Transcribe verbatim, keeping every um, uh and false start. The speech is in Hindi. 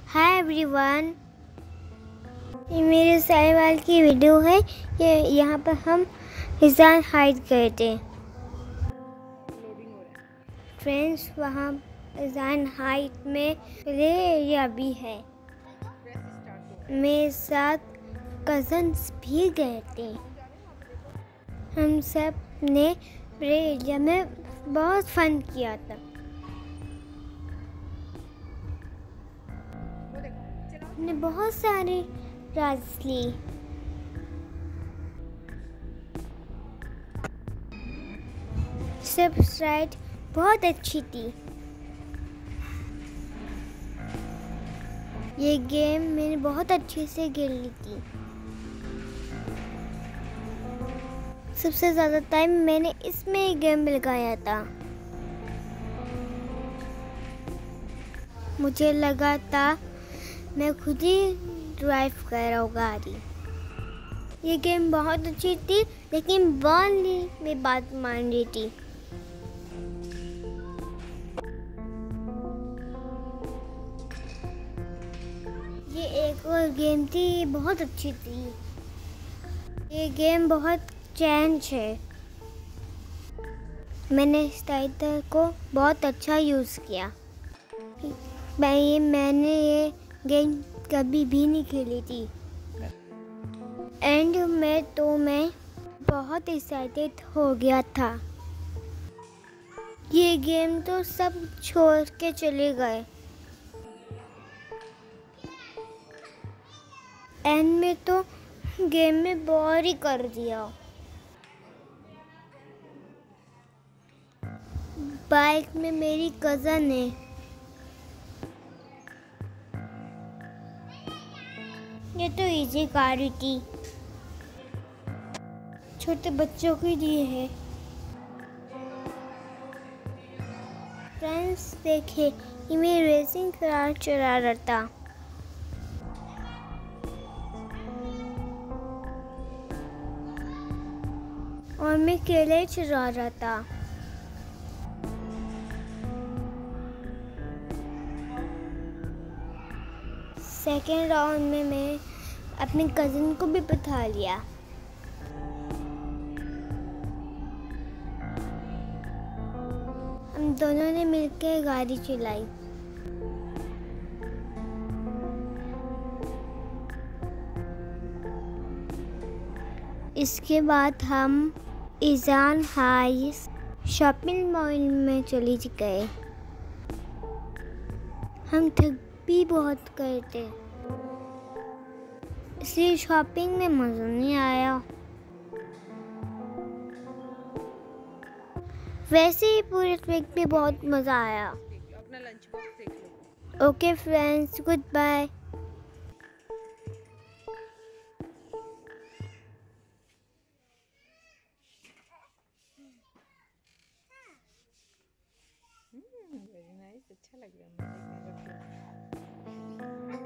हाय एवरीवन, ये मेरे साहिवाल की वीडियो है। ये यहाँ पर हम अजान हाइड गए थे फ्रेंड्स। वहाँ अजान हाइट में प्ले एरिया भी है। मेरे साथ कज़न्स भी गए थे। हम सब ने प्ले एरिया में बहुत फन किया था। हमने बहुत सारी राइड्स ली। सब राइड बहुत अच्छी थी। ये गेम मैंने बहुत अच्छे से खेल ली थी। सबसे ज़्यादा टाइम मैंने इसमें ही गेम में लगाया था। मुझे लगा था मैं खुद ही ड्राइव कर रहा हूँ गाड़ी। ये गेम बहुत अच्छी थी, लेकिन बॉली मेरी बात मान रही थी। ये एक और गेम थी, ये बहुत अच्छी थी। ये गेम बहुत चेंज है। मैंने इस टाइटल को बहुत अच्छा यूज़ किया। मैं ये मैंने ये गेम कभी भी नहीं खेली थी। एंड में तो मैं बहुत एक्साइटेड हो गया था। ये गेम तो सब छोड़ के चले गए। एंड में तो गेम में बोर ही कर दिया। बाइक में मेरी कज़न है। ये तो इजी गाड़ी थी, छोटे बच्चों के लिए है। फ्रेंड्स देखे, ये मैं रेसिंग कार चला रहा था। और मैं केले चला रहा था। सेकेंड राउंड में मैं अपने कज़न को भी बिठा लिया। हम दोनों ने मिलकर गाड़ी चलाई। इसके बाद हम अजान हाई शॉपिंग मॉल में चले गए। हम थक भी बहुत गए थे, इसलिए शॉपिंग में मज़ा नहीं आया। वैसे ही पूरे ट्रिप में बहुत मज़ा आया। Okay friends, goodbye. Very nice, अच्छा लग रहा है।